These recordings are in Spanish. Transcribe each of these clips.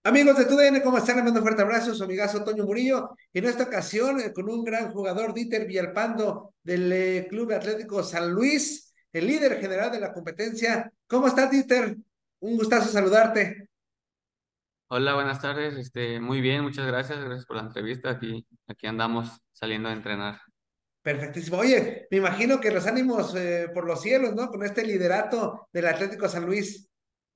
Amigos de TUDN, ¿cómo están? Les mando un fuerte abrazo, su amigazo Toño Murillo. Y en esta ocasión, con un gran jugador, Dieter Villalpando, del Club Atlético San Luis, el líder general de la competencia. ¿Cómo estás, Dieter? Un gustazo saludarte. Hola, buenas tardes. Muy bien, muchas gracias. Gracias por la entrevista. Aquí andamos saliendo a entrenar. Perfectísimo. Oye, me imagino que los ánimos por los cielos, ¿no? Con este liderato del Atlético San Luis.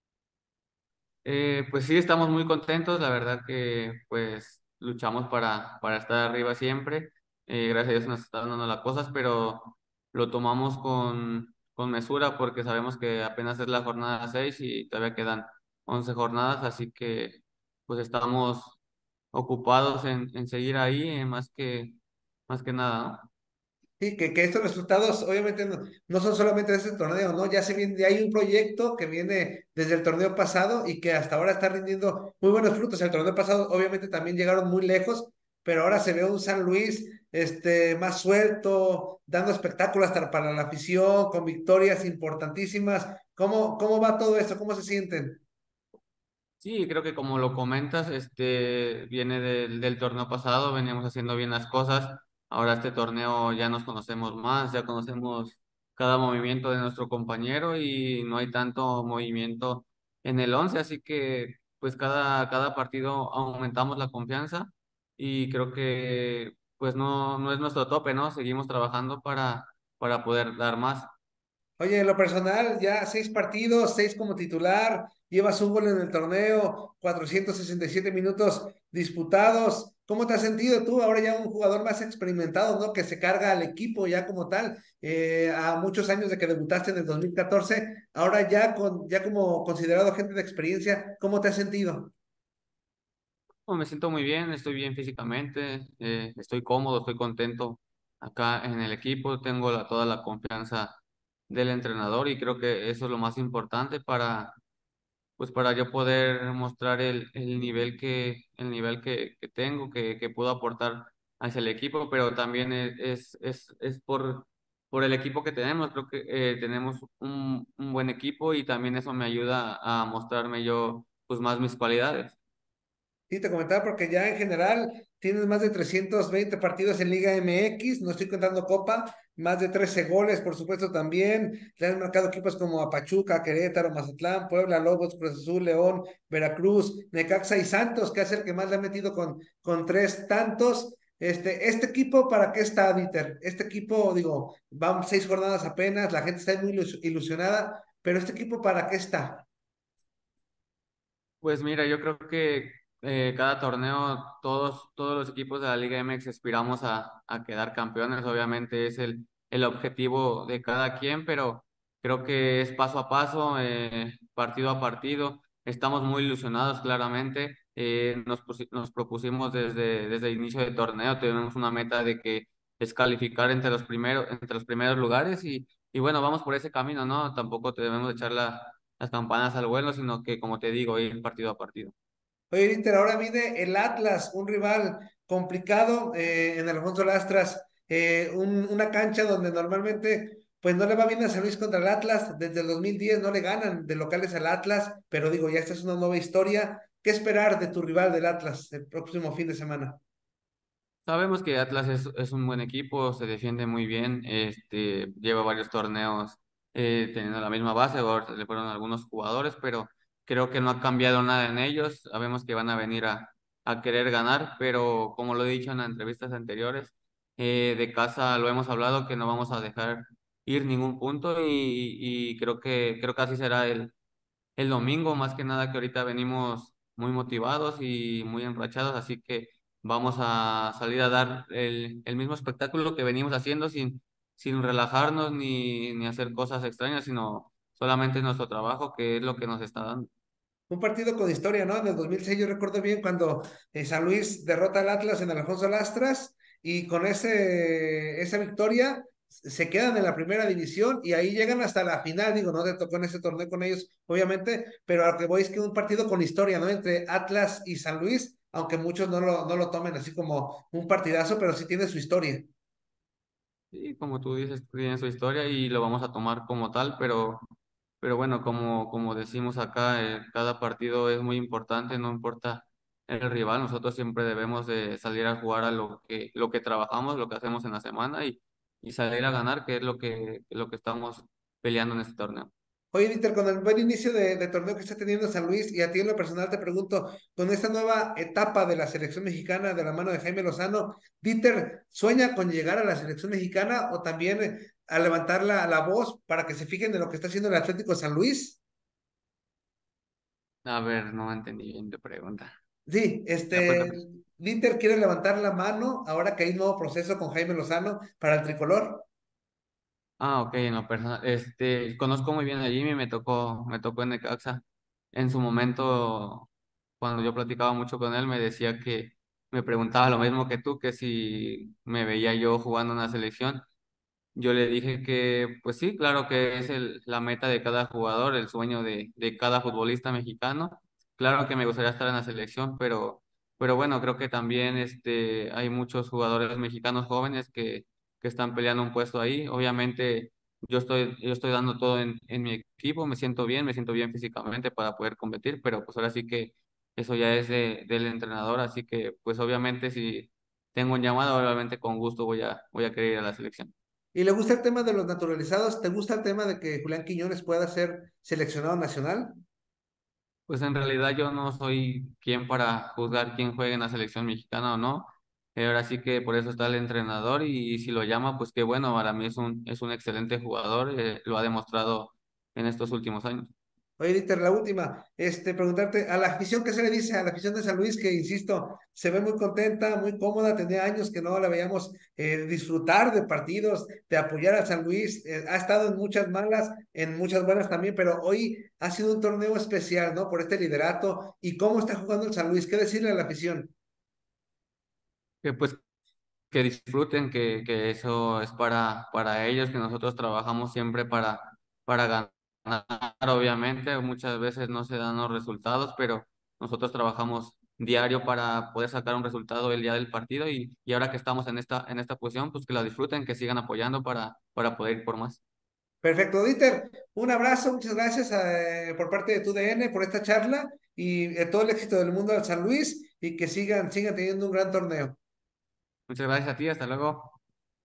Pues sí, estamos muy contentos. La verdad que pues luchamos para estar arriba siempre. Gracias a Dios nos están dando las cosas, pero lo tomamos con mesura porque sabemos que apenas es la jornada 6 y todavía quedan 11 jornadas, así que pues estamos ocupados en seguir ahí, más que nada, ¿no? Sí, que estos resultados obviamente no son solamente de este torneo, ¿no? Ya se viene, ya hay un proyecto que viene desde el torneo pasado y que hasta ahora está rindiendo muy buenos frutos. El torneo pasado obviamente también llegaron muy lejos, pero ahora se ve un San Luis más suelto, dando espectáculos hasta para la afición, con victorias importantísimas. ¿Cómo va todo esto? ¿Cómo se sienten? Sí, creo que como lo comentas, viene del torneo pasado, veníamos haciendo bien las cosas. Ahora este torneo ya nos conocemos más, ya conocemos cada movimiento de nuestro compañero y no hay tanto movimiento en el 11, así que pues cada partido aumentamos la confianza y creo que pues no es nuestro tope, ¿no? Seguimos trabajando para poder dar más. Oye, en lo personal, ya 6 partidos, 6 como titular, llevas un gol en el torneo, 467 minutos disputados. ¿Cómo te has sentido tú? Ahora ya un jugador más experimentado, ¿no? Que se carga al equipo ya como tal, a muchos años de que debutaste en el 2014, ahora ya como considerado gente de experiencia, ¿cómo te has sentido? Oh, me siento muy bien, estoy bien físicamente, estoy cómodo, estoy contento acá en el equipo, tengo toda la confianza del entrenador y creo que eso es lo más importante pues para yo poder mostrar el nivel que tengo, que puedo aportar hacia el equipo, pero también es por el equipo que tenemos, creo que tenemos un buen equipo y también eso me ayuda a mostrarme yo pues más mis cualidades. Sí, te comentaba porque ya en general tienes más de 320 partidos en Liga MX, no estoy contando Copa, más de 13 goles, por supuesto también. Le han marcado equipos como a Pachuca, Querétaro, Mazatlán, Puebla, Lobos, Cruz Azul, León, Veracruz, Necaxa y Santos, que es el que más le ha metido con 3 tantos. Este equipo, ¿para qué está, Dieter? Este equipo, digo, van 6 jornadas apenas, la gente está muy ilusionada, pero este equipo, ¿para qué está? Pues mira, yo creo que cada torneo, todos los equipos de la Liga MX aspiramos a quedar campeones. Obviamente es el objetivo de cada quien, pero creo que es paso a paso, partido a partido. Estamos muy ilusionados, claramente. Nos propusimos desde el inicio del torneo, tenemos una meta de que es calificar entre los primeros lugares y bueno, vamos por ese camino, ¿no? Tampoco debemos echar las campanas al vuelo, sino que, como te digo, ir partido a partido. Oye, Inter, ahora viene el Atlas, un rival complicado en Alfonso Lastras, una cancha donde normalmente pues no le va bien a San Luis contra el Atlas, desde el 2010 no le ganan de locales al Atlas, pero digo, ya esta es una nueva historia. ¿Qué esperar de tu rival del Atlas el próximo fin de semana? Sabemos que Atlas es un buen equipo, se defiende muy bien, lleva varios torneos teniendo la misma base, ahora se le fueron algunos jugadores, pero creo que no ha cambiado nada en ellos. Sabemos que van a venir a querer ganar, pero como lo he dicho en las entrevistas anteriores, de casa lo hemos hablado que no vamos a dejar ir ningún punto y creo que así será el domingo, más que nada que ahorita venimos muy motivados y muy enrachados, así que vamos a salir a dar el mismo espectáculo que venimos haciendo sin relajarnos ni hacer cosas extrañas, sino solamente nuestro trabajo, que es lo que nos está dando. Un partido con historia, ¿no? En el 2006 yo recuerdo bien cuando San Luis derrota al Atlas en Alfonso Lastras y con esa victoria se quedan en la primera división y ahí llegan hasta la final. Digo, no te tocó en ese torneo con ellos, obviamente, pero a lo que voy es que un partido con historia, ¿no? Entre Atlas y San Luis, aunque muchos no lo tomen así como un partidazo, pero sí tiene su historia. Y como tú dices, tiene su historia y lo vamos a tomar como tal, pero bueno, como decimos acá, cada partido es muy importante, no importa el rival, nosotros siempre debemos de salir a jugar a lo que trabajamos, lo que hacemos en la semana y salir a ganar, que es lo que estamos peleando en este torneo. Oye, Dieter, con el buen inicio de torneo que está teniendo San Luis, y a ti en lo personal te pregunto, con esta nueva etapa de la selección mexicana de la mano de Jaime Lozano, ¿Dieter sueña con llegar a la selección mexicana o también a levantar la voz para que se fijen en lo que está haciendo el Atlético de San Luis? A ver, no entendí bien tu pregunta. Sí, ¿La puedes repetir? Dieter quiere levantar la mano ahora que hay un nuevo proceso con Jaime Lozano para el tricolor. Ah, ok, en lo personal, conozco muy bien a Jimmy, me tocó en Necaxa. En su momento, cuando yo platicaba mucho con él, me decía que me preguntaba lo mismo que tú, que si me veía yo jugando en la selección. Yo le dije que, pues sí, claro que es la meta de cada jugador, el sueño de cada futbolista mexicano. Claro que me gustaría estar en la selección, pero bueno, creo que también hay muchos jugadores mexicanos jóvenes que están peleando un puesto ahí. Obviamente, yo estoy dando todo en mi equipo, me siento bien físicamente para poder competir, pero pues ahora sí que eso ya es del entrenador, así que pues obviamente si tengo un llamado, obviamente con gusto voy a querer ir a la selección. ¿Y le gusta el tema de los naturalizados? ¿Te gusta el tema de que Julián Quiñones pueda ser seleccionado nacional? Pues en realidad yo no soy quien para juzgar quién juega en la selección mexicana o no. Ahora sí que por eso está el entrenador y, si lo llama, pues qué bueno, para mí es un excelente jugador, lo ha demostrado en estos últimos años. Oye, Dieter, la última, preguntarte a la afición, ¿qué se le dice a la afición de San Luis? Que, insisto, se ve muy contenta, muy cómoda, tenía años que no la veíamos disfrutar de partidos, de apoyar a San Luis, ha estado en muchas malas, en muchas buenas también, pero hoy ha sido un torneo especial, ¿no? Por este liderato y cómo está jugando el San Luis, ¿qué decirle a la afición? Que pues que disfruten, que eso es para ellos, que nosotros trabajamos siempre para ganar, obviamente, muchas veces no se dan los resultados, pero nosotros trabajamos diario para poder sacar un resultado el día del partido y ahora que estamos en esta posición, pues que la disfruten, que sigan apoyando para poder ir por más. Perfecto, Dieter, un abrazo, muchas gracias por parte de tu DN por esta charla y todo el éxito del mundo al San Luis y que sigan teniendo un gran torneo. Muchas gracias a ti, hasta luego.